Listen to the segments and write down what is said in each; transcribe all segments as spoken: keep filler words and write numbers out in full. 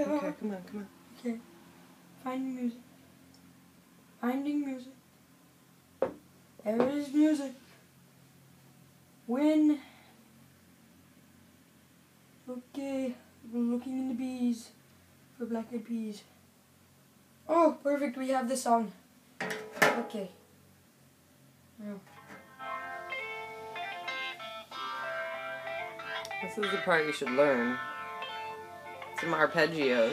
okay, come on, come on. Okay. Finding music. Finding music. There is music. When. Okay. We're looking in the bees for Black Eyed Peas. Oh, perfect. We have the song. Okay. Now. This is the part you should learn. Some arpeggios.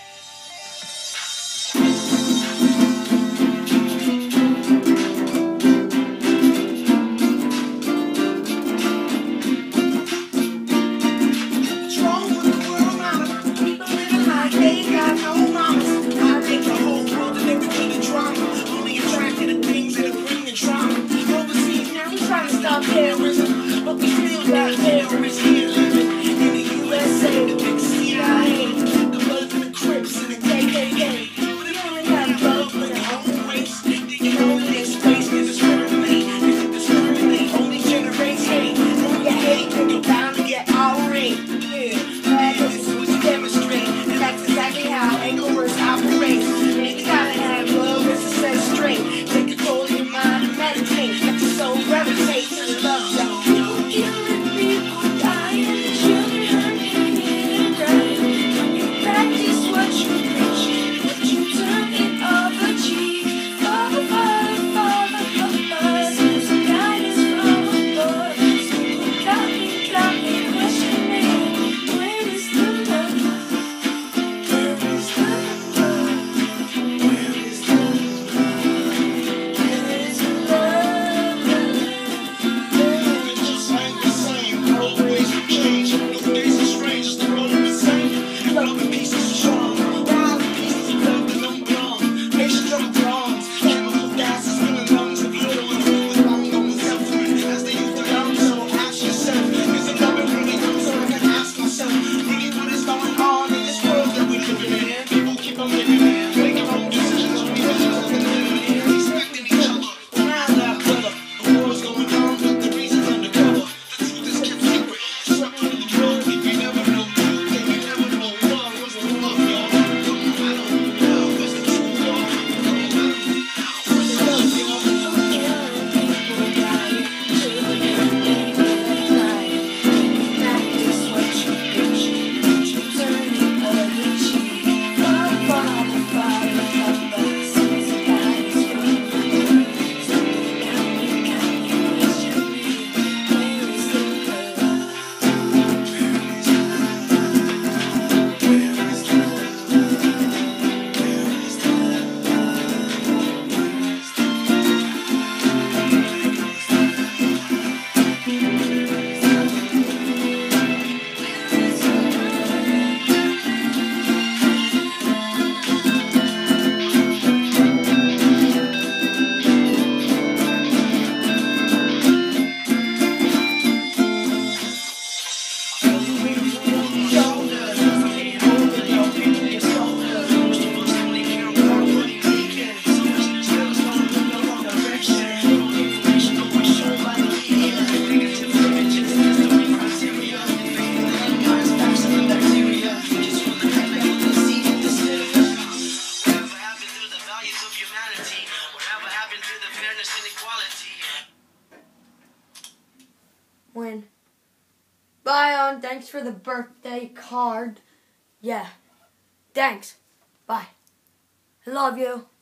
Terrorism, but we still got terrorists here living in the U S A, the big C I A, the Bloods and the Crips and the K K K. But they only got love for their own race. They get over their space, they discriminate, they discriminate, only generates hate. When you hate, then you're bound to get irate. Yeah, bad this is what you demonstrate, and that's exactly how Angler's operates. And you gotta have love as a set straight. Take control of your mind and meditate. Let your soul gravitate to the love, y'all. Killing people, dying, children hurting and crying. When you practice what you preach, but you turn it other cheek. Father, Father, Father, Father, send some guidance from above. So got me, got me questioning, where is the love? Where is the love? Where is the love? Where is the love? When. Bye, on. Thanks for the birthday card. Yeah. Thanks. Bye. I love you.